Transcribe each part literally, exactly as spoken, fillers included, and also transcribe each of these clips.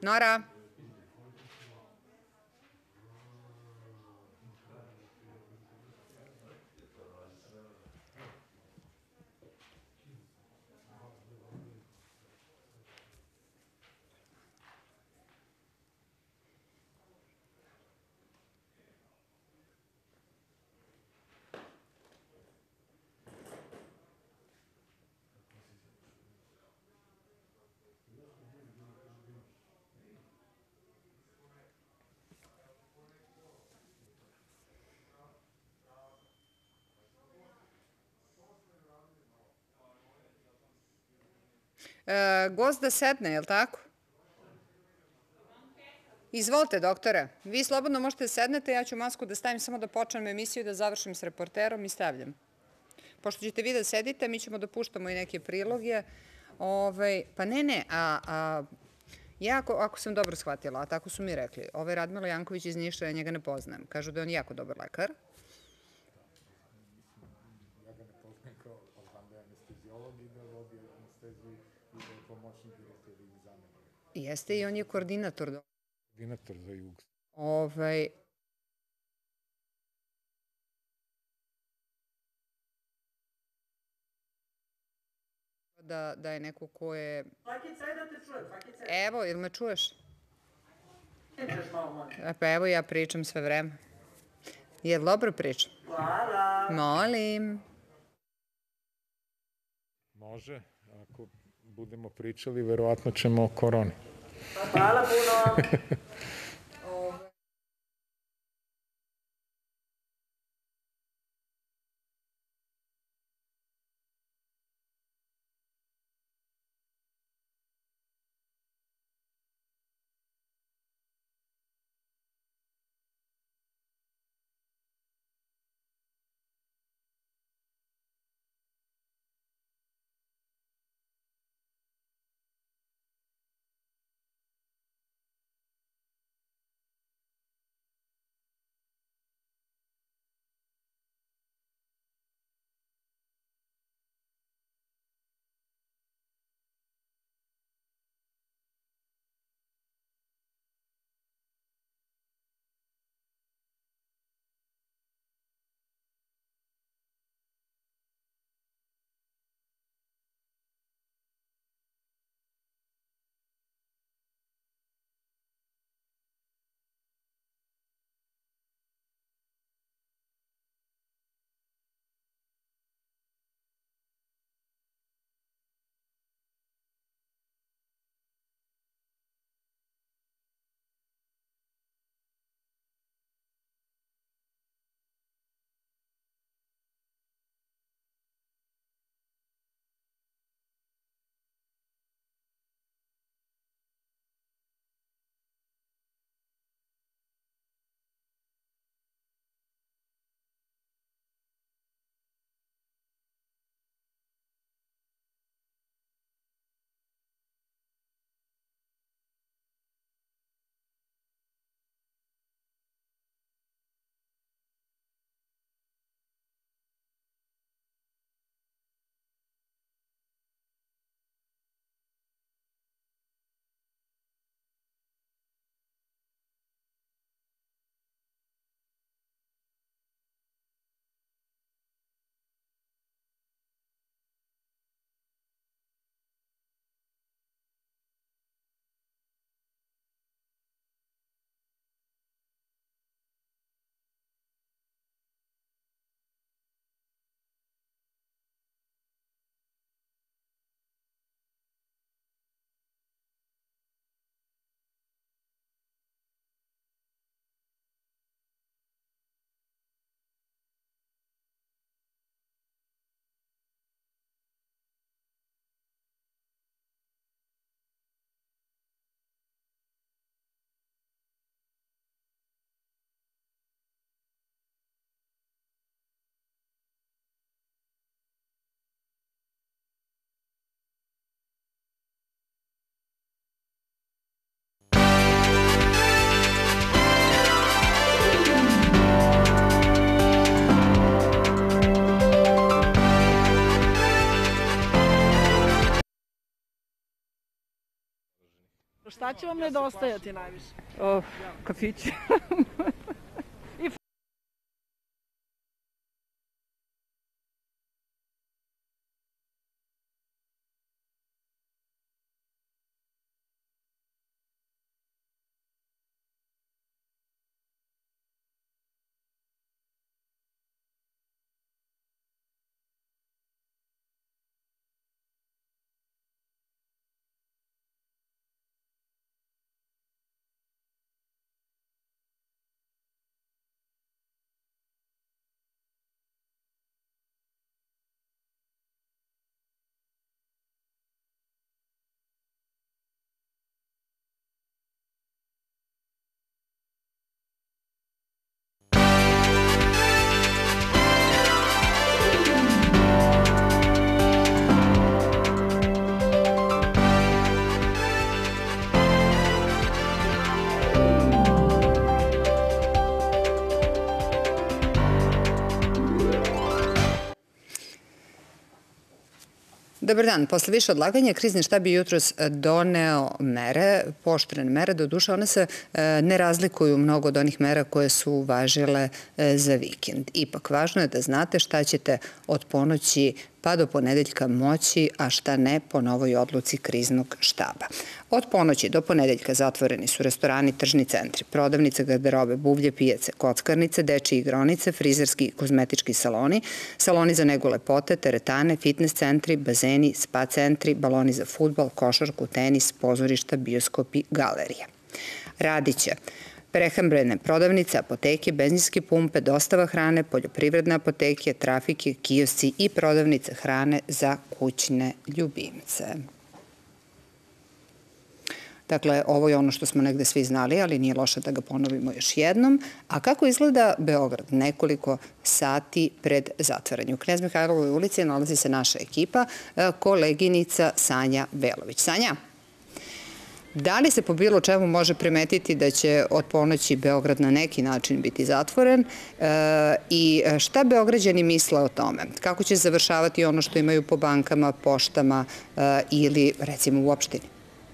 Nora? E, gost da sedne, je li tako? Izvolite, doktore. Vi slobodno možete da sednete, ja ću masku da stavim samo da počnem emisiju i da završim s reporterom i stavljam. Pošto ćete vi da sedite, mi ćemo da puštamo i neke priloge. Pa ne, ne, a ja ako sam dobro shvatila, a tako su mi rekli, ovaj Radmilo Janković iz Niša, ja njega ne poznajem. Kažu da je on jako dobar lekar. Ja ga ne poznajem kao, ali znam da je anestezijolog i da vodi anesteziju i da je pomoćnik direktora ili zamenik. Jeste i on je koordinator. Koordinator za jug. Ovaj... Da je neko ko je... Fakica, ajde da te čujem, Fakica. Evo, ili me čuješ? Pričaš malo, molim. Pa evo ja pričam sve vreme. Je li dobro pričam? Hvala. Molim. Može, ako budemo pričali, verovatno ćemo o koroni. Hvala puno. Šta će vam nedostajati najviše? O, kafići. Dobar dan. Posle više odlaganja, krizni štab je jutros doneo mere, pooštrene mere, doduše one se ne razlikuju mnogo od onih mera koje su važile za vikend. Ipak, važno je da znate šta ćete od ponoći pa do ponedeljka moći, a šta ne po novoj odluci kriznog štaba. Od ponoći do ponedeljka zatvoreni su restorani, tržni centri, prodavnice, garderobe, buvlje, pijace, kockarnice, dečije igronice, frizerski i kozmetički saloni, saloni za negu lepote, teretane, fitness centri, bazeni, spa centri, baloni za fudbal, košarku, tenis, pozorišta, bioskopi, galerije. Radiće prehrambene prodavnice, apoteke, benzinske pumpe, dostava hrane, poljoprivredne apoteke, trafike, kiosci i prodavnice hrane za kućne ljubimce. Dakle, ovo je ono što smo negde svi znali, ali nije loše da ga ponovimo još jednom. A kako izgleda Beograd nekoliko sati pred zatvaranju? U Knez Mihajlovoj ulici nalazi se naša ekipa, koleginica Sanja Belović. Sanja? Da li se po bilo čemu može primetiti da će od ponoći Beograd na neki način biti zatvoren i šta Beograđani misle o tome? Kako će završavati ono što imaju po bankama, poštama ili recimo u opštini?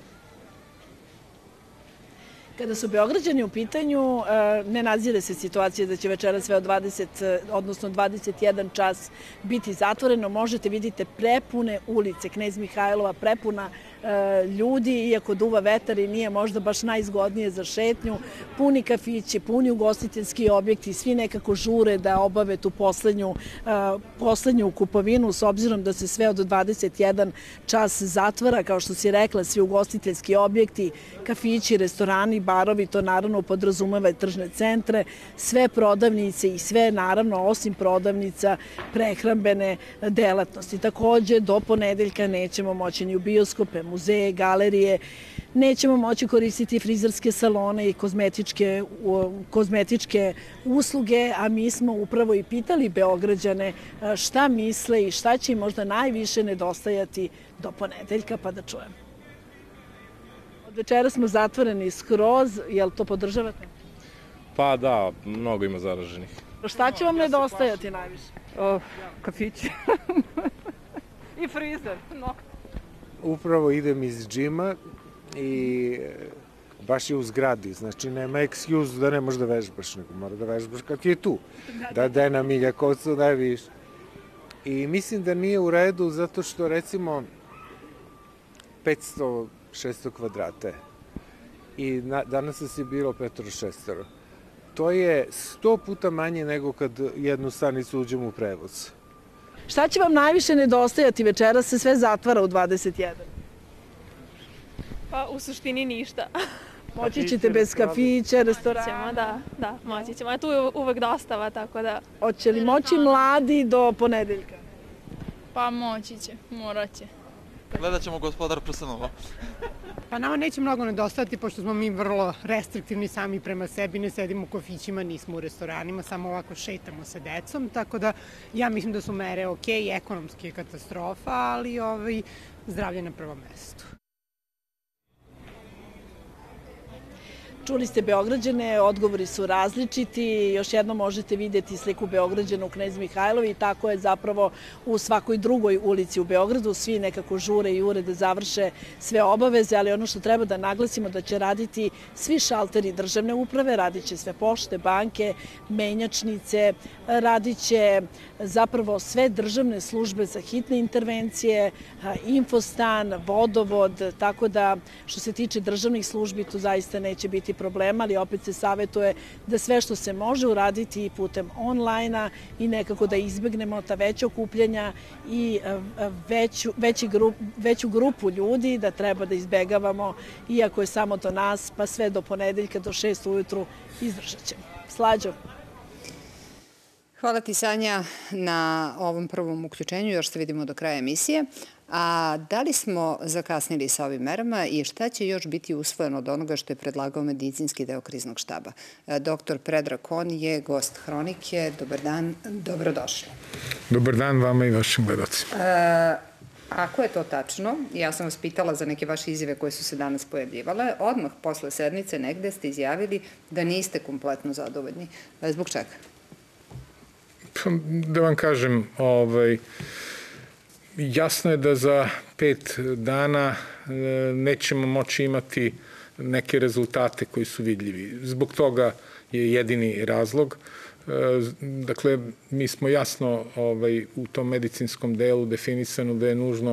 Kada su Beograđani u pitanju, ne nadzire se situacija da će večera sve od dvadeset, odnosno dvadeset jedan čas biti zatvoreno. Možete vidite prepune ulice Knez Mihajlova, prepuna ljudi, iako duva vetar i nije možda baš najzgodnije za šetnju, puni kafići, puni ugostiteljski objekti, svi nekako žure da obave tu poslednju, poslednju kupovinu, s obzirom da se sve od dvadeset jedan čas zatvara, kao što si rekla, svi ugostiteljski objekti, kafići, restorani, barovi, to naravno podrazumeva i tržne centre, sve prodavnice i sve naravno osim prodavnica prehrambene delatnosti. Takođe, do ponedeljka nećemo moći ni u bioskope, muzeje, galerije, nećemo moći koristiti frizerske salone i kozmetičke, kozmetičke usluge, a mi smo upravo i pitali Beograđane šta misle i šta će im možda najviše nedostajati do ponedeljka, pa da čujemo. Od večera smo zatvoreni skroz, jel to podržavate? Pa da, mnogo ima zaraženih. Šta će vam nedostajati najviše? O, kafići. I frizer. No. Upravo idem iz džima i baš je u zgradi, znači nema excuse da ne možeš da vežbaš, nego mora da vežbaš kako je tu, da de na Miljakovcu najviše. I mislim da nije u redu zato što recimo petsto šesto kvadrata i na, danas nas je bilo petoro šestoro. To je sto puta manje nego kad jednu stanicu uđemo u prevoz. Šta će vam najviše nedostajati? Večera se sve zatvara u dvadeset jedan. Pa u suštini ništa. Moći ćete bez kafića, restorana? Ćemo, da, da, moći ćemo. A tu je uvek dostava, tako da... Hoće li moći mladi do ponedeljka? Pa moći će, morat će. Gledat ćemo Gospodar prstenova. Pa nama neće mnogo nedostati, pošto smo mi vrlo restriktivni sami prema sebi, ne sedimo u kafićima, nismo u restoranima, samo ovako šetamo sa decom, tako da ja mislim da su mere ok, ekonomski je katastrofa, ali ovaj, zdravlje na prvom mestu. Čuli ste Beograđane, odgovori su različiti. Još jednom možete vidjeti sliku Beograđana u Knez Mihajlovi i tako je zapravo u svakoj drugoj ulici u Beogradu. Svi nekako žure i jure da završe sve obaveze, ali ono što treba da naglasimo da će raditi svi šalteri državne uprave, radit će sve pošte, banke, menjačnice, radit će zapravo sve državne službe za hitne intervencije, infostan, vodovod, tako da što se tiče državnih službi tu zaista neće biti problema, ali opet se savjetuje da sve što se može uraditi putem online-a i nekako da izbegnemo ta veća okupljanja i veću, veći grup, veću grupu ljudi da treba da izbegavamo, iako je samo do nas, pa sve do ponedeljka do šest ujutru izdržat ćemo. Slađo. Hvala ti, Sanja, na ovom prvom uključenju. Još se vidimo do kraja emisije. A da li smo zakasnili sa ovim merama i šta će još biti usvojeno od onoga što je predlagao medicinski deo kriznog štaba? Doktor Predrag Kon je gost Hronike. Dobar dan, dobrodošli. Dobar dan vama i vašim gledalcima. Ako je to tačno, ja sam vas pitala za neke vaše izjave koje su se danas pojavljivale, odmah posle sednice negde ste izjavili da niste kompletno zadovoljni. Zbog čega? Da vam kažem, ovaj, jasno je da za pet dana nećemo moći imati neke rezultate koji su vidljivi. Zbog toga je jedini razlog. Dakle, mi smo jasno ovaj, u tom medicinskom delu definisano da je nužno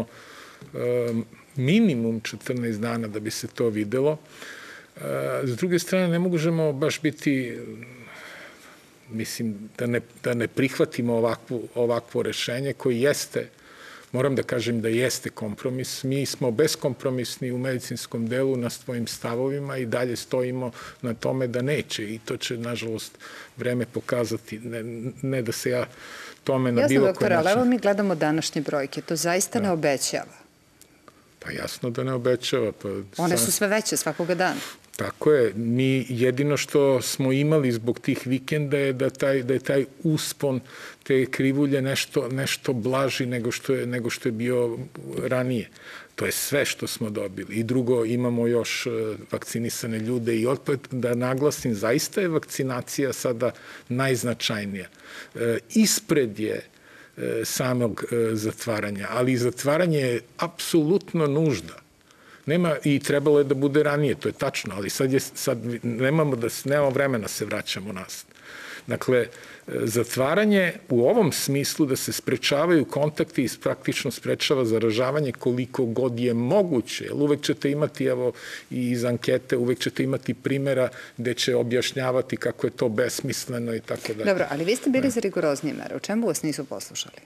minimum četrnaest dana da bi se to videlo. S druge strane, ne možemo baš biti, mislim, da ne, da ne prihvatimo ovakvu, ovakvo rešenje koje jeste, moram da kažem da jeste kompromis. Mi smo beskompromisni u medicinskom delu na svojim stavovima i dalje stojimo na tome da neće i to će, nažalost, vreme pokazati. Ne, ne da se ja tome na bilo koji način... Jasno, doktore, ali evo mi gledamo današnje brojke. To zaista ne obećava. Pa jasno da ne obećava. Pa one su sve veće svakoga dana. Tako je. Mi jedino što smo imali zbog tih vikenda je da, taj, da je taj uspon te krivulje nešto, nešto blaži nego što, je, nego što je bio ranije. To je sve što smo dobili. I drugo, imamo još vakcinisane ljude i opet da naglasim, zaista je vakcinacija sada najznačajnija. Ispred je samog zatvaranja, ali zatvaranje je apsolutno nužda. Nema, i trebalo je da bude ranije, to je tačno, ali sad, je, sad nemamo, da, nemamo vremena se vraćamo nas. Dakle, zatvaranje u ovom smislu da se sprečavaju kontakti i praktično sprečava zaražavanje koliko god je moguće. Jer uvek ćete imati, evo, i iz ankete, uvek ćete imati primjera gde će objašnjavati kako je to besmisleno i tako dalje. Dobro, ali vi ste bili za rigoroznije mere. U čemu vas nisu poslušali?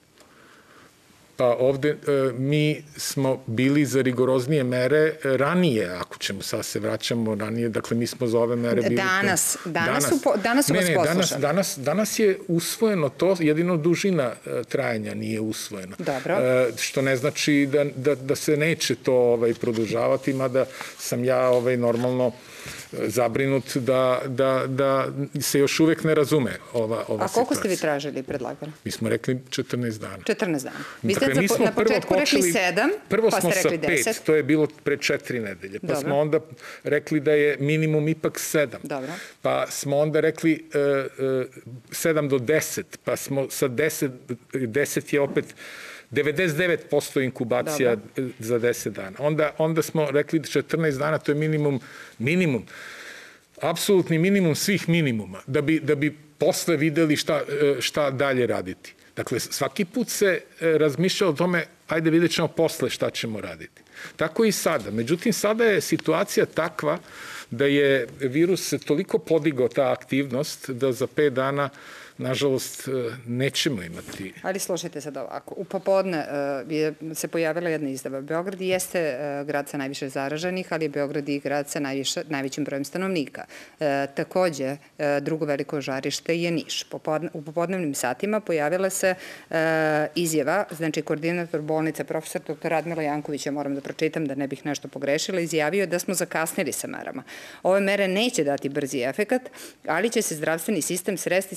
Pa ovde mi smo bili za rigoroznije mere ranije, ako ćemo sad se vraćamo ranije, dakle mi smo za ove mere bili... Danas, danas su, danas su vas poslušali. Danas, danas, danas je usvojeno to, jedino dužina trajanja nije usvojena. Dobro. Što ne znači da, da, da se neće to ovaj, produžavati, mada sam ja ovaj, normalno zabrinut da, da, da se još uvek ne razume ova, ova situacija. A koliko ste vi tražili i predlagali? Mi smo rekli četrnaest dana. četrnaest dana. Vi ste dakle, na početku rekli sedam, pa ste rekli deset. Prvo smo sa pet, to je bilo pre četiri nedelje. Pa Dobro. Smo onda rekli da je minimum ipak sedam. Dobro. Pa smo onda rekli uh, uh, sedam do deset, pa smo sa deset, deset je opet devedeset devet posto inkubacija Dobro. Za deset dana. Onda, onda smo rekli četrnaest dana, to je minimum, minimum, apsolutni minimum svih minimuma, da bi, da bi posle videli šta, šta dalje raditi. Dakle, svaki put se razmišlja o tome, ajde vidjet ćemo posle šta ćemo raditi. Tako i sada. Međutim, sada je situacija takva da je virus se toliko podigao, ta aktivnost, da za pet dana nažalost, nećemo imati. Ali slušajte sad ovako. U popodne je se pojavila jedna izdava. Beograd jeste grad sa najviše zaraženih, ali je Beograd i grad sa najviše, najvećim brojem stanovnika. E, takođe, drugo veliko žarište je Niš. Popodne, u popodnevnim satima pojavila se e, izjava, znači koordinator bolnice, profesor doktor Radmila Janković, ja moram da pročitam da ne bih nešto pogrešila, izjavio da smo zakasnili sa merama. Ove mere neće dati brzi efekat, ali će se zdravstveni sistem sresti sa najvećim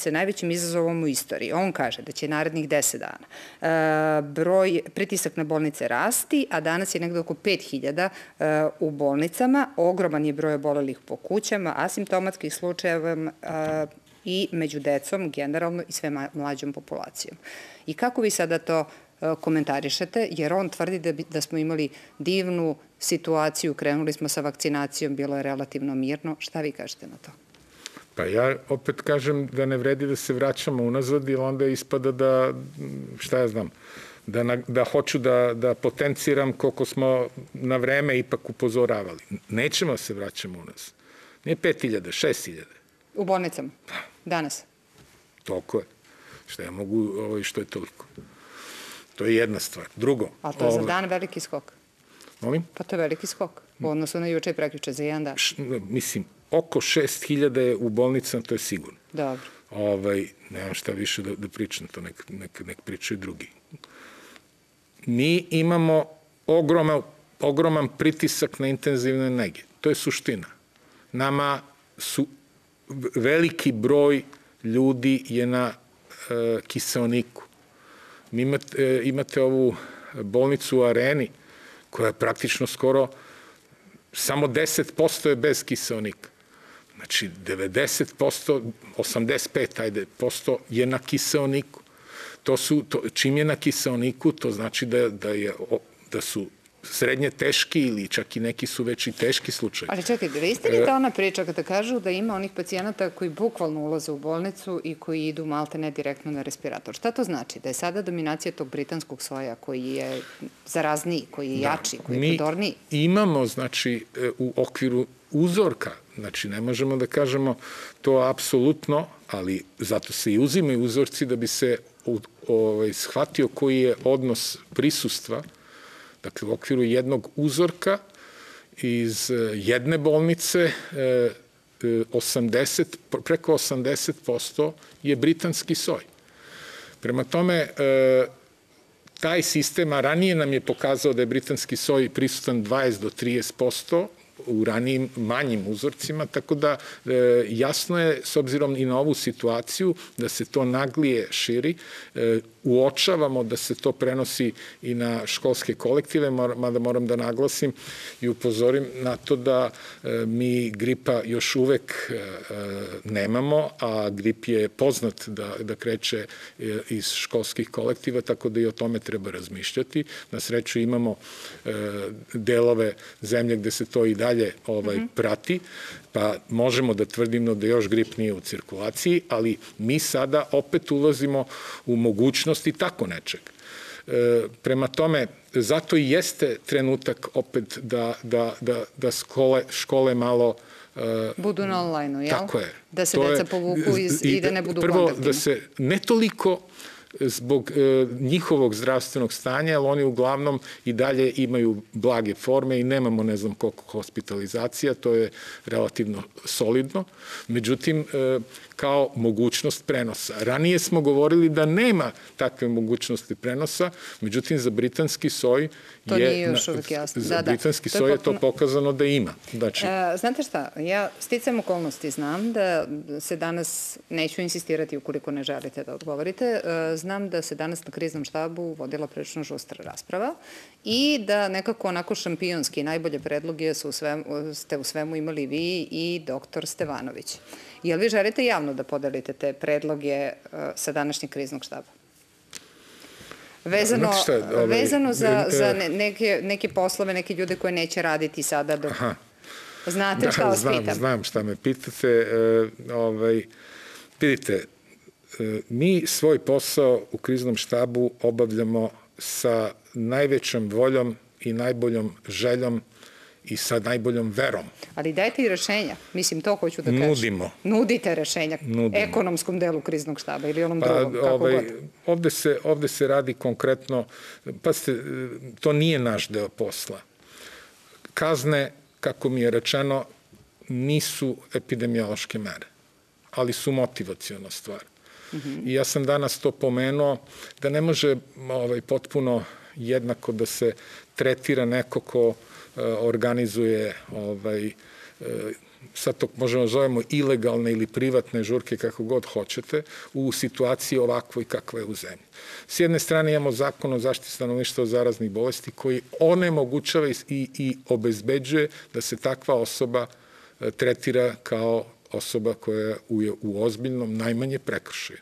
najvećim izazovom u istoriji. On kaže da će narednih deset dana broj, pritisak na bolnice rasti, a danas je negde oko pet hiljada u bolnicama. Ogroman je broj obolelih po kućama, asimptomatskih slučajeva i među decom generalno i sve mlađom populacijom. I kako vi sada to komentarišete, jer on tvrdi da, da smo imali divnu situaciju, krenuli smo sa vakcinacijom, bilo je relativno mirno. Šta vi kažete na to? Pa ja opet kažem da ne vredi da se vraćamo unazad, jer onda ispada da, šta ja znam, da, na, da hoću da, da potenciram koliko smo na vreme ipak upozoravali. Nećemo da se vraćamo unazad. Nije pet hiljada, šest hiljada. U bolnicama? Danas? Toliko je. Šta ja mogu, ovo, što je toliko. To je jedna stvar. Drugo. Ali to je za dan veliki skok. Molim? Pa to je veliki skok. U odnosu na juče i prekjuče za jedan dan. Š, mislim, oko šest hiljada je u bolnicama, to je sigurno. Dobro. Ovaj, nemam šta više da, da pričam, to nek, nek, nek pričaju drugi. Mi imamo ogroman, ogroman pritisak na intenzivne nege. To je suština. Nama su veliki broj ljudi je na e, kiseoniku. Mi imate, e, imate ovu bolnicu u Areni, koja je praktično skoro samo deset posto je bez kiseonika. Znači, devedeset posto, osamdeset pet ajde, posto je na kiseoniku. To su, to, čim je na kiseoniku, to znači da, da, je, da su srednje teški ili čak i neki su već i teški slučaj. Ali čekajte, vi ste li ta ona priča kada kažu da ima onih pacijenata koji bukvalno ulaze u bolnicu i koji idu malte ne direktno na respirator? Šta to znači? Da je sada dominacija tog britanskog soja koji je zarazniji, koji je jači, koji je prodorniji? Mi imamo, znači, u okviru uzorka, znači ne možemo da kažemo to apsolutno, ali zato se i uzimaju uzorci da bi se ovaj, shvatio koji je odnos prisustva. Dakle, u okviru jednog uzorka iz jedne bolnice osamdeset, preko osamdeset posto je britanski soj. Prema tome, taj sistem, a ranije nam je pokazao da je britanski soj prisutan dvadeset do trideset posto u ranijim manjim uzorcima, tako da e, jasno je, s obzirom i na ovu situaciju, da se to naglije širi. E, uočavamo da se to prenosi i na školske kolektive, mada moram da naglasim i upozorim na to da e, mi gripa još uvek e, nemamo, a grip je poznat da, da kreće e, iz školskih kolektiva, tako da i o tome treba razmišljati. Na sreću imamo e, delove zemlje gde se to i dalje ovaj, mm-hmm. prati, pa možemo da tvrdimo da još grip nije u cirkulaciji, ali mi sada opet ulazimo u mogućnosti tako nečeg. E, prema tome, zato i jeste trenutak opet da, da, da, da škole, škole malo e, budu na online-u, jel? Tako je. Da se to deca je, povuku iz, i, i da ne budu prvo, kontaktima. da se ne toliko zbog e, njihovog zdravstvenog stanja, ali oni uglavnom i dalje imaju blage forme i nemamo ne znam koliko hospitalizacija, to je relativno solidno. Međutim, e, kao mogućnost prenosa. Ranije smo govorili da nema takve mogućnosti prenosa, međutim za britanski soj to je... nije još uvijek jasno. Za da, britanski da. soj je potpuno... to pokazano da ima. Znači... E, znate šta, ja sticam okolnosti znam da se danas, neću insistirati ukoliko ne želite da odgovorite, e, znam da se danas na kriznom štabu vodila prilično žustra rasprava i da nekako onako šampionski najbolje predloge su u svemu, ste u svemu imali vi i doktor Stevanović. Jel vi želite javno da podelite te predloge uh, sa današnjeg kriznog štaba? Vezano, šta, ovaj, vezano za, za neke, neke poslove, neke ljude koje neće raditi sada dok... Aha. Znate da, šta vas znam, pitam? Znam šta me pitate. E, ovaj, vidite, e, mi svoj posao u kriznom štabu obavljamo sa najvećom voljom i najboljom željom i sa najboljom verom. Ali dajte i rešenja. Mislim, to hoću da kažem. Nudimo. Nudite rešenja Nudimo. Ekonomskom delu kriznog štaba ili onom pa, drugom, kako ovaj, god. Ovde se, ovde se radi konkretno, pa ste, to nije naš deo posla. Kazne, kako mi je rečeno, nisu epidemiološke mere, ali su motivaciona stvar. Mm-hmm. I ja sam danas to pomenuo da ne može ovaj, potpuno jednako da se tretira neko ko organizuje ovaj, sad to možemo zovemo ilegalne ili privatne žurke, kako god hoćete, u situaciji ovakvoj kakva je u zemlji. S jedne strane imamo zakon o zaštiti stanovništva od zaraznih bolesti koji onemogućava i, i obezbeđuje da se takva osoba tretira kao osoba koja je u ozbiljnom najmanje prekršaju.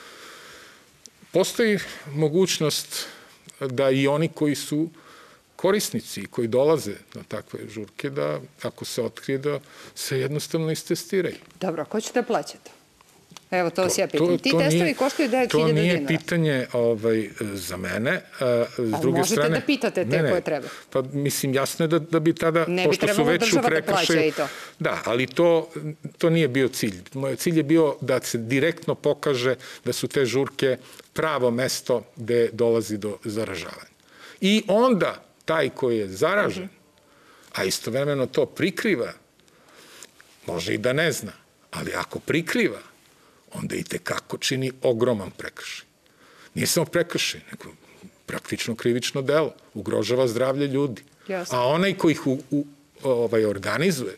Postoji mogućnost da i oni koji su korisnici koji dolaze na takve žurke, da ako se otkrije, da se jednostavno istestiraju. Dobro, ko će da plaća to? Evo, to vas ja pitam. Ti testovi koštaju devet hiljada dinara. To nije pitanje za mene. S druge možete strane, da pitate te koje treba. Pa mislim, jasno je da, da bi tada, ne bi pošto su trebalo već u država da plaća prekršaju... i to. Da, ali to, to nije bio cilj. Moj cilj je bio da se direktno pokaže da su te žurke pravo mesto gde dolazi do zaražavanja. I onda taj koji je zaražen, a istovremeno to prikriva, može i da ne zna, ali ako prikriva, onda i tekako čini ogroman prekršaj. Nije samo prekršaj, nego praktično krivično delo. Ugrožava zdravlje ljudi. Jasno. A onaj koji ih u, u, ovaj, organizuje,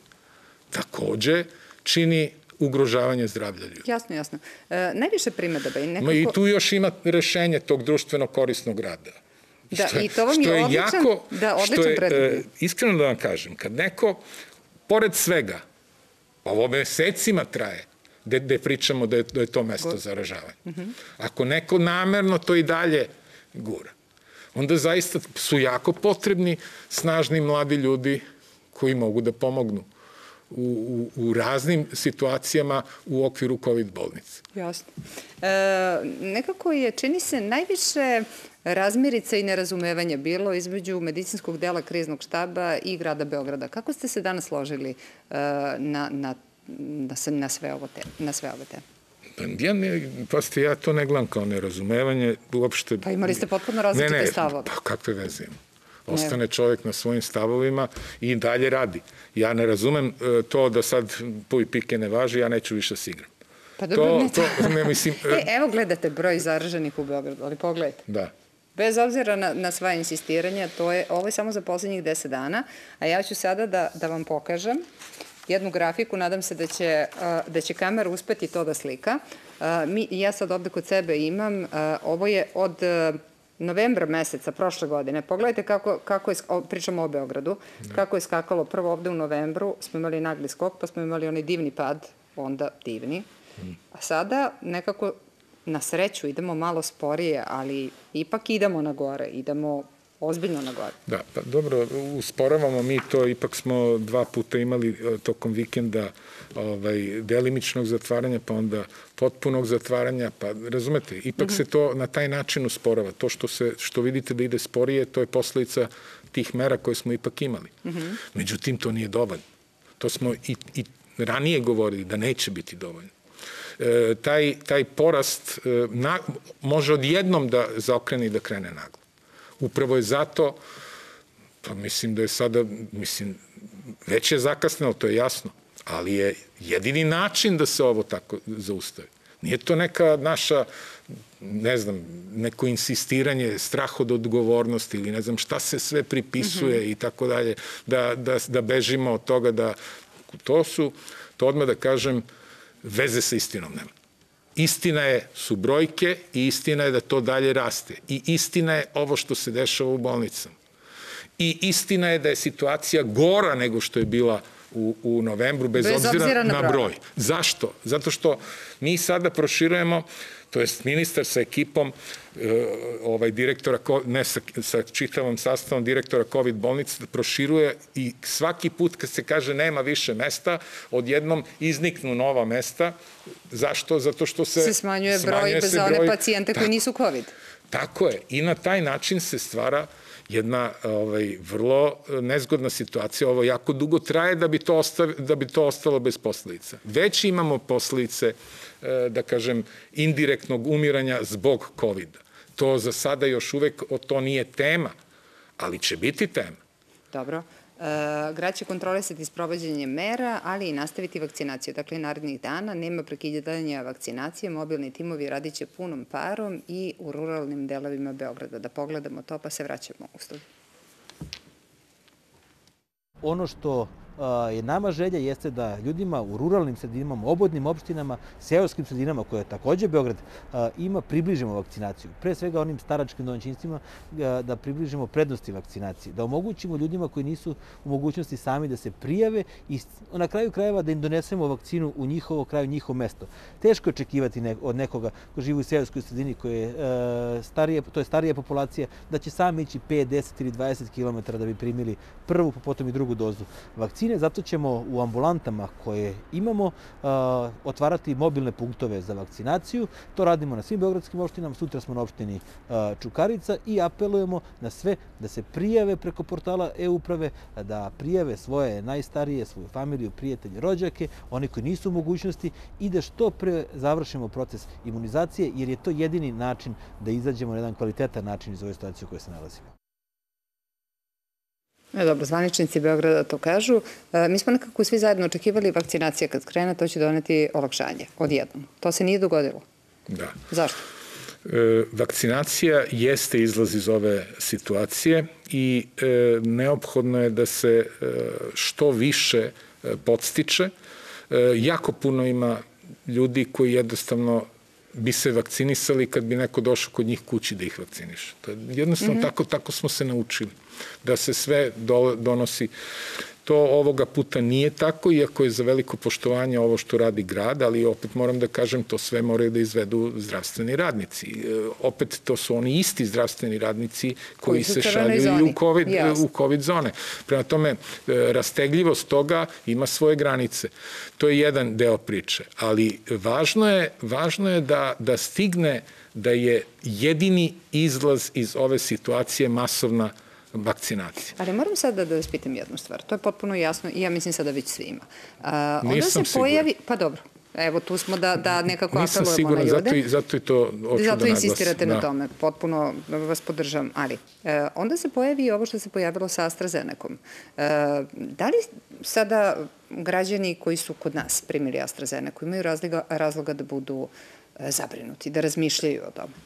takođe čini ugrožavanje zdravlja ljudi. Jasno, jasno. E, najviše primedaba i nekako... Ma i tu još ima rešenje tog društveno korisnog rada. Da, što je, i to vam je, je odličan, jako, da, odličan predlog. E, iskreno da vam kažem, kad neko, pored svega, ovo mesecima traje, gde pričamo da je, da je to mesto zaražavanja. Uh-huh. Ako neko namerno to i dalje gura, onda zaista su jako potrebni snažni mladi ljudi koji mogu da pomognu u, u, u raznim situacijama u okviru COVID bolnice. Jasno. E, nekako je, čini se, najviše razmirica i nerazumevanja bilo između medicinskog dela kriznog štaba i grada Beograda. Kako ste se danas složili uh, na, na, na, na, sve ovo te, na sve ove teme? Ja, ne, pasti, ja to ne gledam kao nerazumevanje, uopšte... Pa imali ste potpuno različite ne, ne, stavove. Pa kakve veze ima? Ostane čovjek na svojim stavovima i dalje radi. Ja ne razumem to da sad puj pike ne važi, ja neću više da igram. Pa dobro, ne to. Ne, mislim, e, evo gledate broj zaraženih u Beogradu, ali pogledajte. Da. Bez obzira na, na sva insistiranja, to je, ovo je samo za poslednjih deset dana, a ja ću sada da, da vam pokažem jednu grafiku, nadam se da će, da će kamera uspeti to da slika. Mi, ja sad ovde kod sebe imam, ovo je od novembra meseca prošle godine. Pogledajte kako, kako je, pričamo o Beogradu, kako je skakalo prvo ovde u novembru, smo imali nagli skok, pa smo imali onaj divni pad, onda divni. A sada nekako na sreću idemo malo sporije, ali ipak idemo na gore, idemo ozbiljno na gore. Da, pa dobro, usporavamo mi to, ipak smo dva puta imali tokom vikenda ovaj, delimičnog zatvaranja, pa onda potpunog zatvaranja, pa razumete, ipak mm-hmm. se to na taj način usporava. To što, se, što vidite da ide sporije, to je posledica tih mera koje smo ipak imali. Mm-hmm. Međutim, to nije dovoljno. To smo i, i ranije govorili da neće biti dovoljno. E, taj, taj porast e, na, može odjednom da zaokrene i da krene naglo. Upravo je zato, pa mislim da je sada, mislim, već je zakasnilo, to je jasno, ali je jedini način da se ovo tako zaustavi. Nije to neka naša, ne znam, neko insistiranje, strah od odgovornosti ili ne znam šta se sve pripisuje mm-hmm. i tako dalje, da, da, da bežimo od toga da to su, to odmah da kažem, veze sa istinom nema. Istina je, su brojke i istina je da to dalje raste. I istina je ovo što se dešava u bolnicama. I istina je da je situacija gora nego što je bila u, u novembru, bez, bez obzira, obzira na, na broj. broj. Zašto? Zato što mi sada proširujemo, to jest ministar sa ekipom, ovaj direktora, ne sa, sa čitavom sastavom direktora COVID bolnice, proširuje i svaki put kad se kaže nema više mesta, odjednom izniknu nova mesta. Zašto? Zato što se... Se smanjuje broj bez one broj, pacijente koji nisu COVID. Tako je. I na taj način se stvara jedna ovaj, vrlo nezgodna situacija. Ovo jako dugo traje da bi to, ostav, da bi to ostalo bez posledica. Već imamo posledice, da kažem, indirektnog umiranja zbog kovida. To za sada još uvek to nije tema, ali će biti tema. Dobro. E, grad će kontrolisati sprovođenje mera, ali i nastaviti vakcinaciju. Dakle, narednih dana nema prekidanja vakcinacije, mobilni timovi radit će punom parom i u ruralnim delovima Beograda. Da pogledamo to, pa se vraćamo u studiju. Ono što je nama želja jeste da ljudima u ruralnim sredinama, obodnim opštinama, seoskim sredinama koje takođe Beograd ima, približimo vakcinaciju. Pre svega onim staračkim domaćinstvima da približimo prednosti vakcinacije, da omogućimo ljudima koji nisu u mogućnosti sami da se prijave i na kraju krajeva da im donesemo vakcinu u njihovo kraju, njihovo mesto. Teško je očekivati od nekoga ko živi u seoskoj sredini, koje je starije, to je starija populacija, da će sami ići pet, deset ili dvadeset kilometara da bi primili prvu, pa potom i drugu dozu vakcine. Zato ćemo u ambulantama koje imamo otvarati mobilne punktove za vakcinaciju. To radimo na svim beogradskim opštinama, sutra smo na opštini Čukarica i apelujemo na sve da se prijave preko portala e-uprave, da prijave svoje najstarije, svoju familiju, prijatelje, rođake, oni koji nisu u mogućnosti i da što pre završimo proces imunizacije, jer je to jedini način da izađemo na jedan kvalitetan način iz ove situacije u kojoj se nalazimo. E, dobro, zvaničnici Beograda to kažu. E, mi smo nekako svi zajedno očekivali vakcinacija kad krene, to će doneti olakšanje odjednom. To se nije dogodilo. Da. Zašto? E, vakcinacija jeste izlaz iz ove situacije i e, neophodno je da se e, što više e, podstiče. E, jako puno ima ljudi koji jednostavno bi se vakcinisali kad bi neko došao kod njih kući da ih vakciniše. To je jednostavno mm-hmm. tako, tako smo se naučili, da se sve do, donosi. To ovoga puta nije tako, iako je za veliko poštovanje ovo što radi grad, ali opet moram da kažem, to sve moraju da izvedu zdravstveni radnici. E, opet to su oni isti zdravstveni radnici koji, koji se šalju i u COVID, u COVID zone. Prema tome, e, rastegljivost toga ima svoje granice. To je jedan deo priče, ali važno je, važno je da, da stigne da je jedini izlaz iz ove situacije masovna vakcinacije. Ali moram sada da vas pitam jednu stvar. To je potpuno jasno i ja mislim sada već svima. A, onda Nisam se pojavi... Pa dobro. Evo, tu smo da, da nekako Nisam apelujemo na siguran, ljude. zato, zato i to hoću da naglasim. Zato insistirate na tome. Potpuno vas podržam. Ali, e, onda se pojavi i ovo što se pojavilo sa AstraZenecom. E, da li sada građani koji su kod nas primili AstraZenecu imaju razloga, razloga da budu e, zabrinuti, da razmišljaju o tome?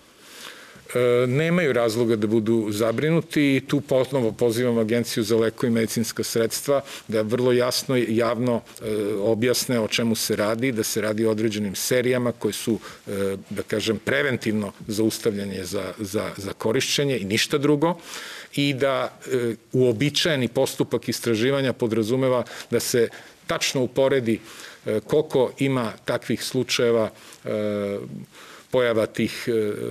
E, nemaju razloga da budu zabrinuti i tu ponovo pozivam Agenciju za lekove i medicinska sredstva da vrlo jasno i javno e, objasne o čemu se radi, da se radi o određenim serijama koje su, e, da kažem, preventivno zaustavljanje za, za, za korišćenje i ništa drugo i da e, uobičajeni postupak istraživanja podrazumeva da se tačno uporedi e, koliko ima takvih slučajeva e, pojava tih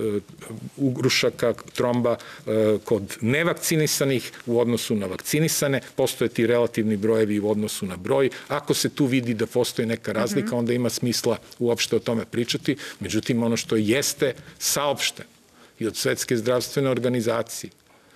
ugrušaka, tromba kod nevakcinisanih u odnosu na vakcinisane. Postoje ti relativni brojevi u odnosu na broj. Ako se tu vidi da postoji neka razlika, onda ima smisla uopšte o tome pričati. Međutim, ono što jeste saopšteno i od Svetske zdravstvene organizacije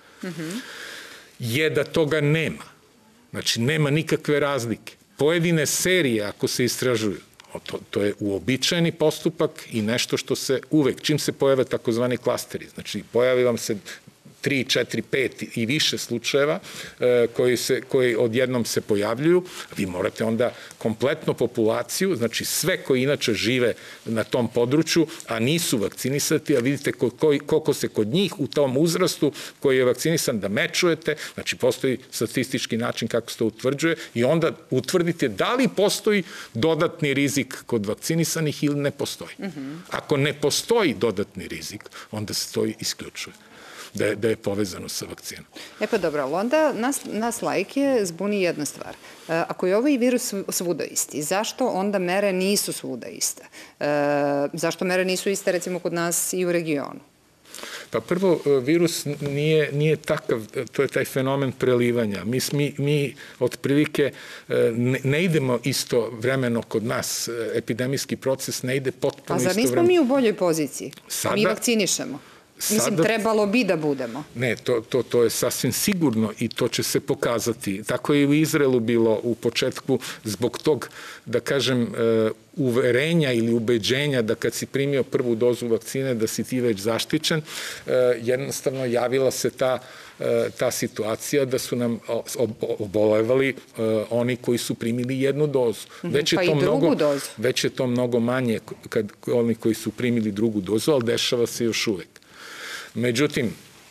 je da toga nema. Znači, nema nikakve razlike. Pojedine serije, ako se istražuju, To, to je uobičajeni postupak i nešto što se uvek, čim se pojave takozvani klasteri, znači pojavi vam se tri, četiri, pet i više slučajeva koji, se, koji odjednom se pojavljuju, vi morate onda kompletnu populaciju, znači sve koji inače žive na tom području, a nisu vakcinisati, a vidite koliko se kod njih u tom uzrastu koji je vakcinisan da mečujete, znači postoji statistički način kako se to utvrđuje i onda utvrdite da li postoji dodatni rizik kod vakcinisanih ili ne postoji. Ako ne postoji dodatni rizik, onda se to isključuje. Da je, da je povezano sa vakcinom. E pa dobro, ali onda nas, nas lajke zbuni jedna stvar. E, ako je ovaj virus svuda isti, zašto onda mere nisu svuda iste? E, zašto mere nisu iste recimo kod nas i u regionu? Pa prvo, virus nije, nije takav, to je taj fenomen prelivanja. Mi, mi, mi otprilike ne, ne idemo isto vremeno kod nas, epidemijski proces ne ide potpuno isto vremeno. A zar nismo mi u boljoj poziciji? Sada, mi vakcinišemo. Mislim, sada, trebalo bi da budemo. Ne, to, to, to je sasvim sigurno i to će se pokazati. Tako je i u Izraelu bilo u početku zbog tog, da kažem, uverenja ili ubeđenja da kad si primio prvu dozu vakcine da si ti već zaštićen, jednostavno javila se ta ta situacija da su nam obolevali oni koji su primili jednu dozu. Već je pa to i drugu mnogo, dozu. Već je to mnogo manje kad oni koji su primili drugu dozu, ali dešava se još uvek. Međutim,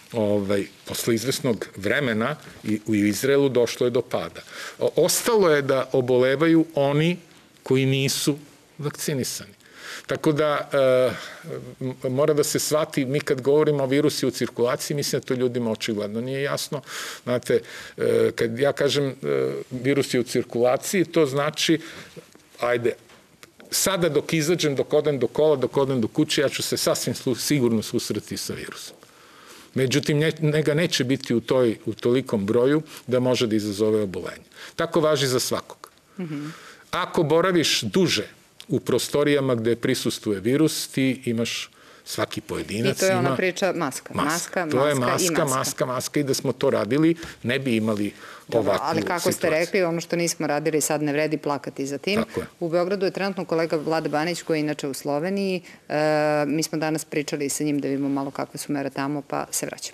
ovaj, posle izvesnog vremena i u Izraelu došlo je do pada. Ostalo je da obolevaju oni koji nisu vakcinisani. Tako da e, mora da se shvati, mi kad govorimo o virusu u cirkulaciji, mislim da to ljudima očigledno nije jasno. Znate, e, kad ja kažem e, virus je u cirkulaciji, to znači, ajde, sada dok izađem, dok odem do kola, dok odem do kuće, ja ću se sasvim sigurno susreti sa virusom. Međutim, njega neće biti u, toj, u tolikom broju da može da izazove obolenje. Tako važi za svakog. Mm-hmm. Ako boraviš duže u prostorijama gde prisustuje virus, ti imaš svaki pojedinac. I to je ona ima priča maska. Maska, maska, to je maska, maska, i maska. maska, maska i da smo to radili, ne bi imali ovakvu situaciju. Ali kako ste rekli, ono što nismo radili sad ne vredi plakati za tim. U Beogradu je trenutno kolega Vlada Banić koji je inače u Sloveniji. E, mi smo danas pričali sa njim da vidimo malo kakve su mere tamo, pa se vraćamo.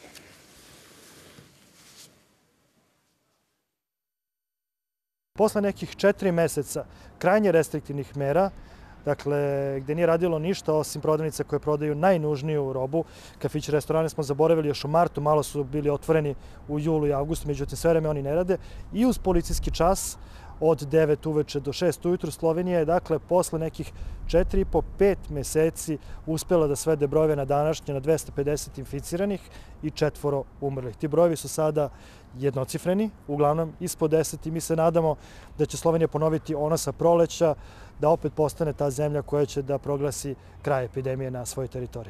Posle nekih četiri meseca krajnje restriktivnih mera, dakle, gde nije radilo ništa osim prodavnica koje prodaju najnužniju robu. Kafići, restorane smo zaboravili još u martu, malo su bili otvoreni u julu i avgustu, međutim sve vreme oni ne rade. I uz policijski čas od devet uveče do šest ujutru Slovenija je, dakle, posle nekih četiri i po pet meseci uspela da svede brojeve na današnje na dvesta pedeset inficiranih i četvoro umrlih. Ti brojevi su sada jednocifreni, uglavnom ispod deset i mi se nadamo da će Slovenija ponoviti ono sa proleća, da opet postane ta zemlja koja će da proglasi kraj epidemije na svojoj teritoriji.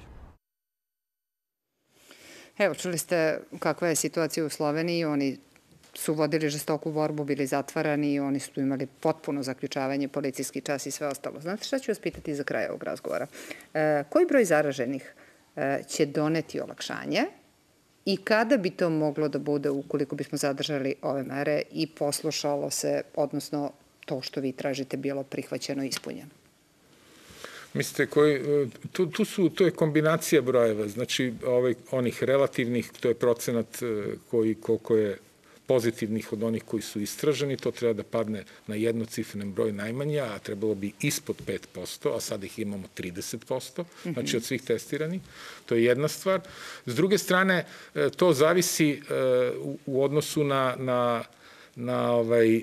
Evo, čuli ste kakva je situacija u Sloveniji. Oni su vodili žestoku borbu, bili zatvarani i oni su imali potpuno zaključavanje, policijski čas i sve ostalo. Znate šta ću vas pitati za kraj ovog razgovora? E, koji broj zaraženih e, će doneti olakšanje i kada bi to moglo da bude ukoliko bismo zadržali ove mere i poslušalo se, odnosno to što vi tražite bilo prihvaćeno i ispunjeno? Mislite, koji, tu, tu su, to je kombinacija brojeva, znači ovaj, onih relativnih, to je procenat koji, koliko je pozitivnih od onih koji su istraženi, to treba da padne na jednocifren broj najmanje, a trebalo bi ispod pet posto, a sad ih imamo trideset posto, znači od svih testiranih. To je jedna stvar. S druge strane, to zavisi u odnosu na, na, na, ovaj,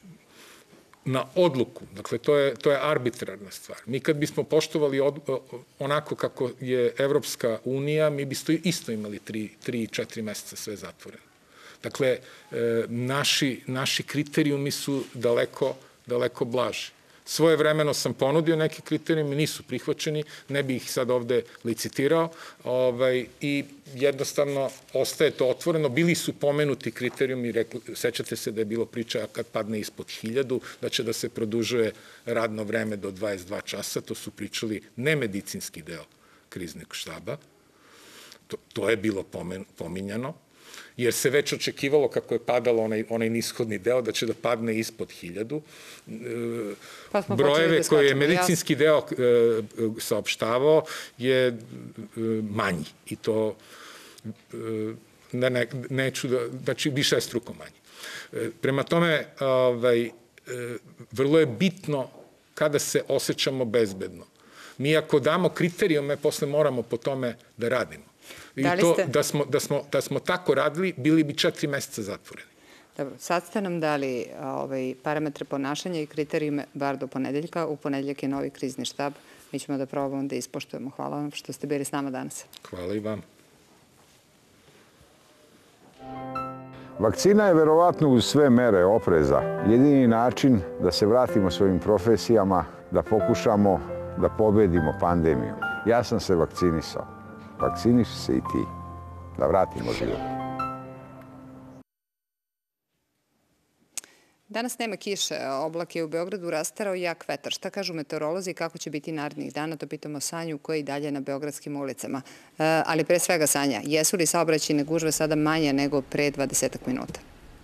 na odluku. Dakle, to je, to je arbitrarna stvar. Mi kad bismo poštovali od, onako kako je Evropska unija, mi bismo isto imali tri, tri, četiri meseca sve zatvoreno. Dakle, naši, naši kriterijumi su daleko, daleko blaži. Svojevremeno sam ponudio neke kriterijumi, nisu prihvaćeni, ne bih ih sad ovde licitirao ovaj, i jednostavno ostaje to otvoreno. Bili su pomenuti kriterijumi, rekli, sećate se da je bilo priča kad padne ispod hiljadu, da će da se produžuje radno vreme do dvadeset dva časa, to su pričali nemedicinski deo kriznog štaba. To, to je bilo pomen, pominjano. Jer se već očekivalo kako je padalo onaj, onaj nishodni deo, da će da padne ispod hiljadu. Pa brojeve da koje je medicinski deo e, saopštavao je e, manji. I to e, ne, neću da, znači više struko manji. E, prema tome, ovaj, e, vrlo je bitno kada se osjećamo bezbedno. Mi ako damo kriterijume, posle moramo po tome da radimo. I da to, ste... da, smo, da, smo, da smo tako radili, bili bi četiri meseca zatvoreni. Dobro, sad ste nam dali ovaj, parametre ponašanja i kriterijume bar do ponedeljka. U ponedeljak je novi krizni štab. Mi ćemo da probamo da ispoštujemo. Hvala vam što ste bili s nama danas. Hvala i vam. Vakcina je verovatno uz sve mere opreza jedini način da se vratimo svojim profesijama, da pokušamo da pobedimo pandemiju. Ja sam se vakcinisao. Vakciniši se i ti. Da vratimo život. Danas nema kiše. Oblak je u Beogradu rastarao jak vetar. Šta kažu meteorolozi i kako će biti narednih dana? To pitamo Sanju koja je i dalje na beogradskim ulicama. E, ali pre svega, Sanja, jesu li saobraćajne gužve sada manje nego pre dvadesetak minuta?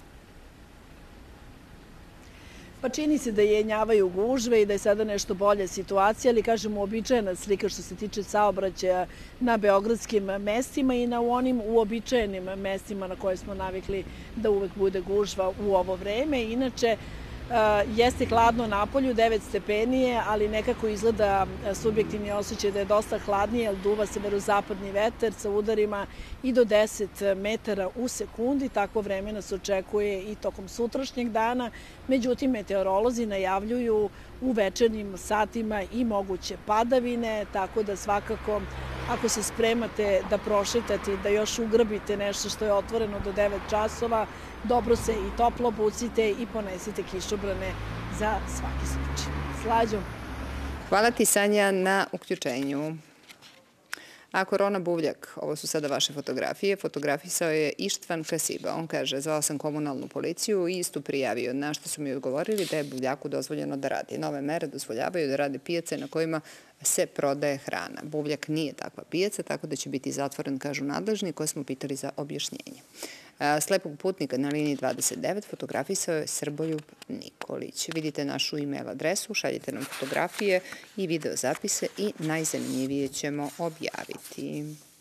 Pa čini se da jenjavaju gužve i da je sada nešto bolja situacija, ali kažem uobičajena slika što se tiče saobraćaja na beogradskim mestima i na onim uobičajenim mestima na koje smo navikli da uvek bude gužva u ovo vreme. Inače, Jeste hladno napolju, devet stepenije, ali nekako izgleda subjektivni osjećaj da je dosta hladnije, jer duva severozapadni vetar sa udarima i do deset metara u sekundi. Takvo vreme nas očekuje i tokom sutrašnjeg dana. Međutim, meteorolozi najavljuju u večernjim satima i moguće padavine, tako da svakako ako se spremate da prošetate i da još ugrabite nešto što je otvoreno do devet časova, dobro se i toplo obucite i ponesite kišobrane za svaki slučaj. Slađo. Hvala ti, Sanja, na uključenju. A Korona Buvljak, ovo su sada vaše fotografije, fotografisao je Ištvan Kasiba. On kaže, zvao sam komunalnu policiju i istu prijavio, na što su mi odgovorili da je Buvljaku dozvoljeno da radi. Nove mere dozvoljavaju da rade pijace na kojima se prodaje hrana. Buvljak nije takva pijaca, tako da će biti zatvoren, kažu nadležni, koje smo pitali za objašnjenje. Slepog putnika na liniji dvadeset devet fotografisao je Srboljub Nikolić. Vidite našu e-mail adresu, šaljite nam fotografije i video zapise i najzanimljivije ćemo objaviti.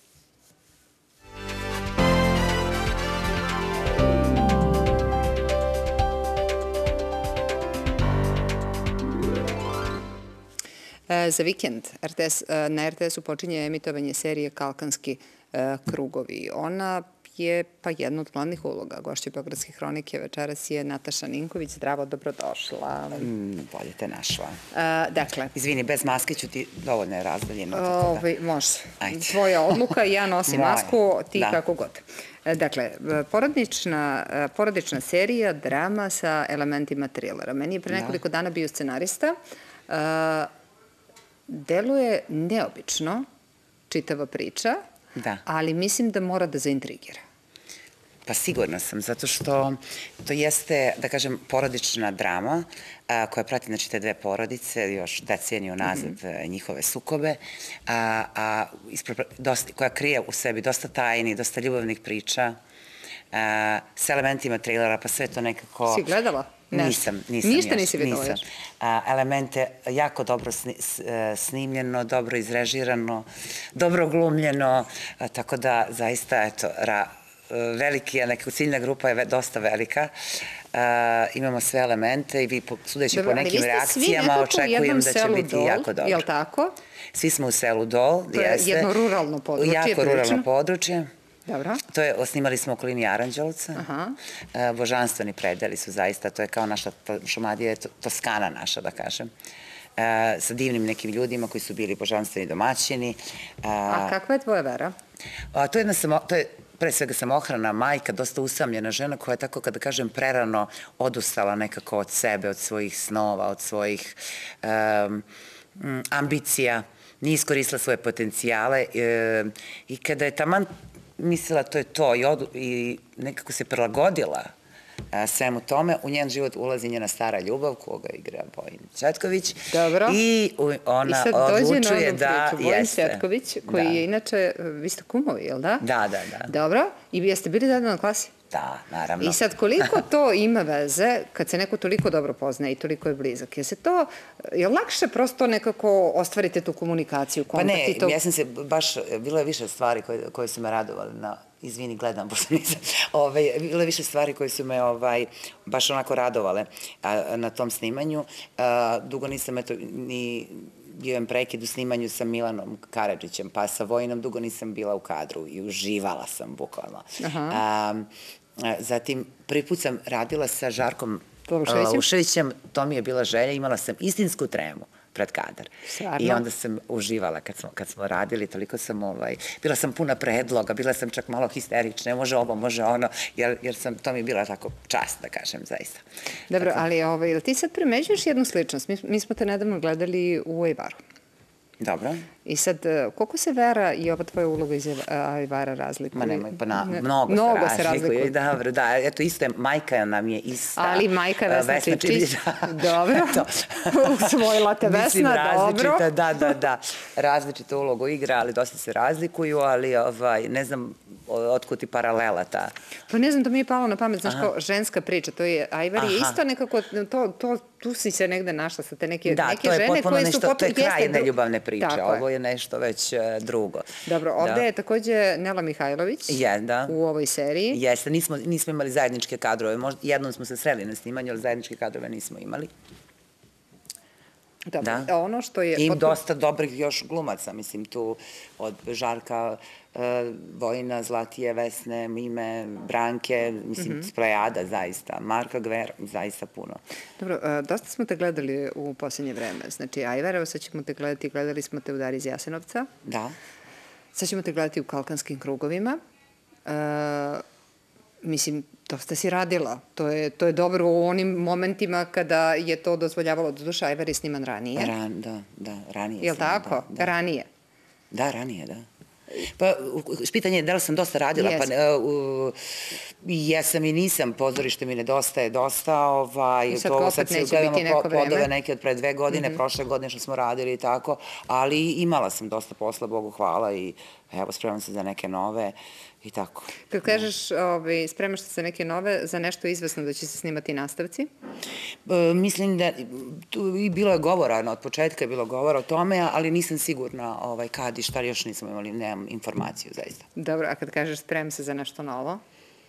Za vikend na er te esu počinje emitovanje serije Kalkanski krugovi. Ona je pa jedna od glavnih uloga. Gošća Beogradske hronike večeras je Nataša Ninković. Zdravo, dobrodošla. Bolje te našla. Dakle. Izvini, bez maske ću ti, dovoljno je razdaljeno. Može. Tvoja odluka, ja nosim masku, ti kako god. Dakle, porodična serija, drama sa elementima trilera. Meni je pre nekoliko dana bio scenarista. Deluje neobično čitava priča, ali mislim da mora da zaintrigira. Pa sigurno sam, zato što to jeste, da kažem, porodična drama koja prati, znači, te dve porodice, još deceniju nazad njihove sukobe, koja krije u sebi dosta tajni, dosta ljubavnih priča, s elementima trilera, pa sve to nekako... Si gledala? Nisam, nisam još. Ništa nisi videla još? Elemente jako dobro snimljeno, dobro izrežirano, dobro glumljeno, tako da zaista, eto, veliki je, nekako ciljna grupa je dosta velika, imamo sve elemente i vi, sudeći po nekim reakcijama, očekujem da će biti jako dobro. Je li tako? Svi smo u selu Dol, jeste. Jedno ruralno područje. Jako ruralno područje. Dobro. To je, snimali smo u okolini Aranđelovca. Božanstveni predeli su zaista, to je kao naša, Šumadija je Toskana naša, da kažem. Sa divnim nekim ljudima koji su bili božanstveni domaćini. A kakva je tvoja vera? To je jedna, to je pre svega samohrana majka, dosta usamljena žena koja je tako, kada kažem, prerano odustala nekako od sebe, od svojih snova, od svojih ambicija, nije iskoristila svoje potencijale i kada je taman mislila to je to i nekako se prilagodila svemu tome, u njen život ulazi njena stara ljubav, koga igra Bojin Cvetković. Dobro. I ona odlučuje da jeste. Bojin Cvetković, koji je inače, vi ste kumovi, jel da? Da, da, da. Dobro. I vi jeste bili zajedno na klasi? Da, naravno. I sad, koliko to ima veze kad se neko toliko dobro poznaje i toliko je blizak? Je se to, je lakše prosto nekako ostvarite tu komunikaciju, kontakt i to? Pa ne, ja sam se baš, bilo je više stvari koje su me radovali na, izvini, gledam, pošto nisam, bilo je više stvari koje su me baš onako radovale na tom snimanju. Dugo nisam, eto, ni... bio je prekid u snimanju sa Milanom Karadžićem, pa sa Vojinom dugo nisam bila u kadru i uživala sam bukvalno. Zatim, prvi put sam radila sa Žarkom Lauševićem, to mi je bila želja, imala sam istinsku tremu pred kadar. I onda sam uživala kad smo radili, toliko sam, bila sam puna predloga, bila sam čak malo histerična, može ovo, može ono, jer sam, to mi je bila tako čast, da kažem, zaista. Dobro, ali ti sad primeđuješ jednu sličnost. Mi smo te nedavno gledali u Ajvaru. Dobro. I sad, koliko se Vera i ova tvoja uloga iz Ajvara razlikuju? Ma nemoj, pa mnogo se razlikuju. Dobro, da, eto isto je, majka nam je ista. Ali majka Vesna Čičić. Dobro. Usvojila te Vesna, dobro. Da, da, da. Različita uloga igra, ali dosta se razlikuju, ali ne znam otkud ti paralela ta. Pa ne znam, to mi je palo na pamet, znaš, kao ženska priča. To je, Ajvar je isto nekako, tu si se negde našla sa te neke žene koje su... Da, to je potpuno nešto, to je kraj neljubavne priče. Ovo je nešto već drugo. Dobro, ovde je takođe Nela Mihajlović u ovoj seriji. Jeste, nismo imali zajedničke kadrove. Jednom smo se sreli na snimanju, ali zajedničke kadrove nismo imali. Dobro, ono što je... I dosta dobrih još glumaca, mislim, tu od Žarka, Vojina, Zlatije, Vesne, Mime, Branke, mislim, Sprajada, zaista, Marka Gvera, zaista puno. Dobro, dosta smo te gledali u posljednje vreme. Znači, Ajvar, evo sad ćemo te gledati, gledali smo te u Dari iz Jasenovca. Da. Sad ćemo te gledati u Kalkanskim krugovima. Mislim, dosta si radila. To je dobro u onim momentima kada je to dozvoljavalo. Doduša, Ajvar je sniman ranije. Da, da, ranije. Je li tako? Ranije? Da, ranije, da. Pa, pitanje je da li sam dosta radila, pa jesam i nisam, pozorište mi nedostaje dosta, i sad opet neće biti neko vreme. Podove neke od pre dve godine, prošle godine što smo radili i tako, ali imala sam dosta posla, Bogu hvala, i evo, spremam se za neke nove i tako. Kad kažeš spremaš se za neke nove, za nešto izvesno da će se snimati nastavci? Mislim da, i bilo je govora, od početka je bilo govora o tome, ali nisam sigurna kad i šta, još nisam imali, nemam informaciju, zaista. Dobro, a kad kažeš spremam se za nešto novo?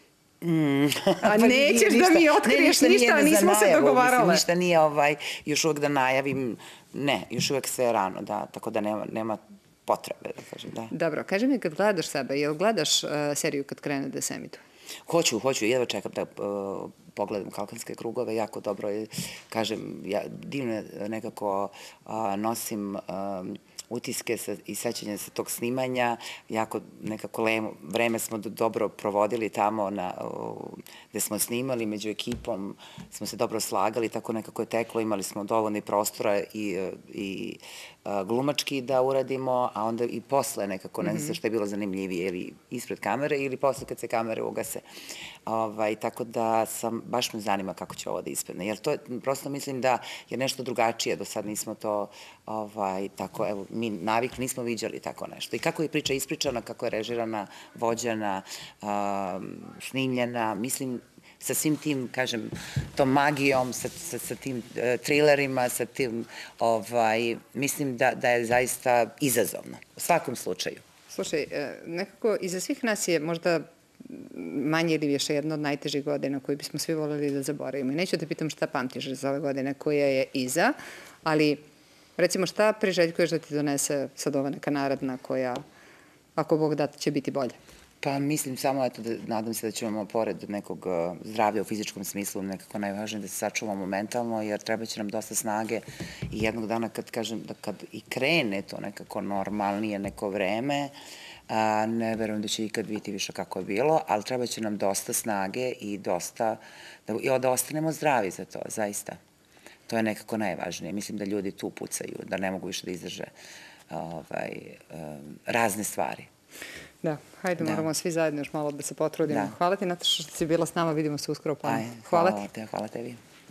A nećeš da mi otkriješ ništa, nismo se dogovarale. Ništa nije još uvek da najavim, ne, još uvek sve je rano, da, tako da nema potrebe, da kažem, da. Dobro, kaži mi kad gledaš sebe, jel gledaš seriju kad krene da se emituje? Hoću, hoću, jedva čekam da pogledam Kalkanske krugove, jako dobro je, kažem, divno nekako nosim utiske i sećanja sa tog snimanja, jako nekako vreme smo dobro provodili tamo gde smo snimali, među ekipom smo se dobro slagali, tako nekako je teklo, imali smo dovoljno prostora i glumački da uradimo, a onda i posle nekako, ne znam što je bilo zanimljivije, ili ispred kamere ili posle kad se kamere ugase. Tako da sam, baš me zanima kako će ovo da ispadne, jer to je, prosto mislim da je nešto drugačije, do sad nismo to tako, evo, mi navik nismo viđali tako nešto. I kako je priča ispričana, kako je režirana, vođena, snimljena, mislim, sa svim tim, kažem, tom magijom, sa tim trilerima, sa tim, mislim da je zaista izazovno, u svakom slučaju. Slušaj, nekako iza svih nas je možda manje ili više jedna od najtežih godina koju bismo svi voljeli da zaboravimo. I neću da pitam šta pamtiš za ove godine koja je iza, ali recimo šta priželjkuješ da ti donese sad ova neka naredna koja, ako Bog da, će biti bolja? Pa mislim samo, eto, nadam se da ćemo pored nekog zdravlja u fizičkom smislu nekako najvažnije da se sačuvamo mentalno, jer treba će nam dosta snage i jednog dana kad kažem da kad i krene to nekako normalnije neko vreme, ne verujem da će ikad biti više kako je bilo, ali treba će nam dosta snage i dosta, da ostanemo zdravi za to, zaista. To je nekako najvažnije. Mislim da ljudi tu pucaju, da ne mogu više da izdrže razne stvari. Da, hajde, moramo svi zajedno još malo da se potrudimo. Hvala ti, Nataša, što si bila s nama, vidimo se uskoro u planu. Hvala ti. Hvala tebi.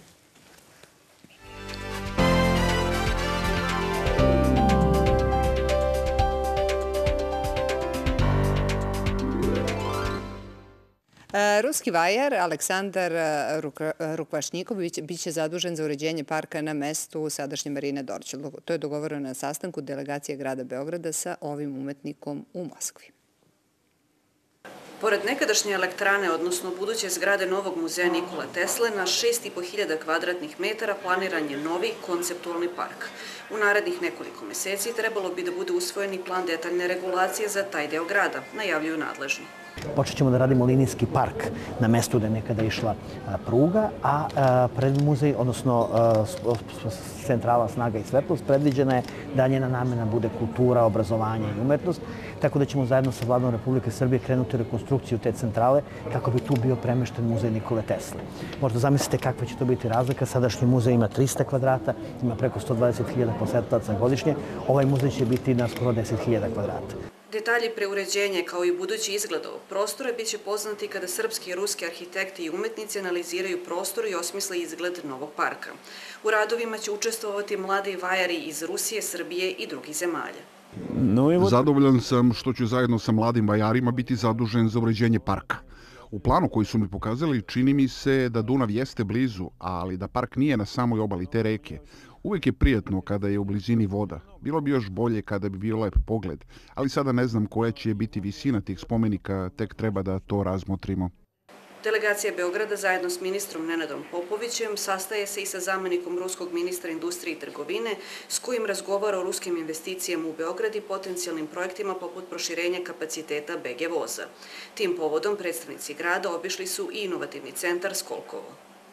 Ruski vajar Aleksandar Rukvašnjikov biće zadužen za uređenje parka na mestu sadašnje Marine Dorćol. To je dogovoreno na sastanku delegacije grada Beograda sa ovim umetnikom u Moskvi. Pored nekadašnje elektrane, odnosno buduće zgrade novog muzeja Nikole Tesle, na šest i po hiljada kvadratnih metara planiran je novi konceptualni park. U narednih nekoliko meseci trebalo bi da bude usvojeni plan detaljne regulacije za taj deo grada, najavljuju nadležni. Počet ćemo da radimo linijski park na mestu gde je nekada išla pruga, a pred muzej, odnosno centrala Snaga i svetlost, predviđena je da njena namena bude kultura, obrazovanje i umetnost, tako da ćemo zajedno sa Vladom Republike Srbije krenuti u rekonstrukciju te centrale kako bi tu bio premešten muzej Nikole Tesle. Možda zamislite kakva će to biti razlika. Sadašnji muzej ima trista kvadrata, ima preko sto dvadeset hiljada posetilaca godišnje. Ovaj muzej će biti na skoro deset hiljada kvadrata. Detalji preuređenja kao i budući izgled ovog prostora biće poznati kada srpski i ruski arhitekti i umetnici analiziraju prostor i osmisle izgled novog parka. U radovima će učestvovati mladi vajari iz Rusije, Srbije i drugih zemalja. Zadovoljan sam što ću zajedno sa mladim vajarima biti zadužen za uređenje parka. U planu koji su mi pokazali čini mi se da Dunav jeste blizu, ali da park nije na samoj obali te reke. Uvek je prijatno kada je u blizini voda. Bilo bi još bolje kada bi bio lep pogled, ali sada ne znam koja će biti visina tih spomenika, tek treba da to razmotrimo. Delegacija Beograda zajedno s ministrom Nenadom Popovićem sastaje se i sa zamenikom ruskog ministra industrije i trgovine s kojim razgovara o ruskim investicijama u Beograd i potencijalnim projektima poput proširenja kapaciteta be ge voza. Tim povodom predstavnici grada obišli su i inovativni centar Skolkovo.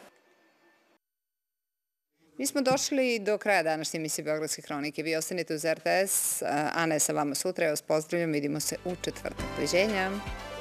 Mi smo došli do kraja današnje emisije Beogradske hronike. Vi ostanite uz er te es, Ana je sa vama sutra. Ja vas pozdravljam, vidimo se u četvrtak. Doviđenja.